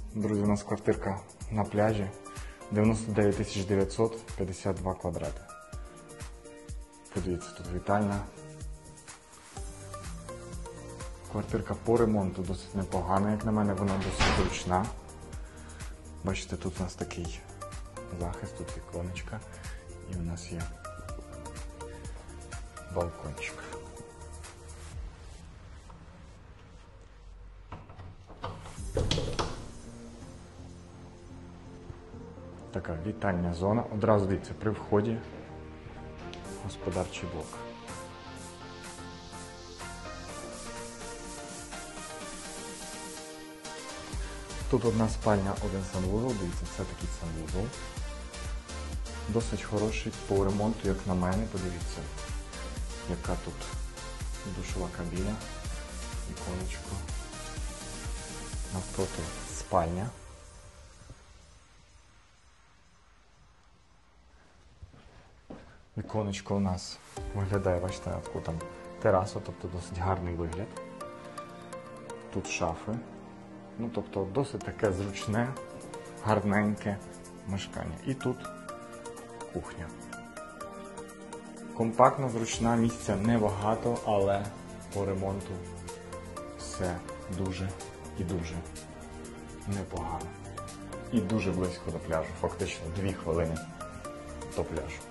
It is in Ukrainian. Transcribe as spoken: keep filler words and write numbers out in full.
Друзі, у нас квартирка на пляжі, дев'яносто дев'ять тисяч дев'ятсот п'ятдесят два квадрати. Подивіться, тут вітальня. Квартирка по ремонту досить непогана, як на мене, вона досить зручна. Бачите, тут у нас такий захист, тут віконечка і у нас є балкончик. Така вітальня зона. Одразу дивіться, при вході господарчий блок. Тут одна спальня, один санвузол, дивіться, це такий санвузол. Досить хороший по ремонту, як на мене, подивіться, яка тут душова кабіна, віконечко. Навпроти спальня. Віконечко у нас виглядає, бачите, на таку там терасу, тобто досить гарний вигляд. Тут шафи. Ну, тобто досить таке зручне, гарненьке мешкання. І тут кухня. Компактна, зручна, місця небагато, але по ремонту все дуже і дуже непогано. І дуже близько до пляжу, фактично дві хвилини до пляжу.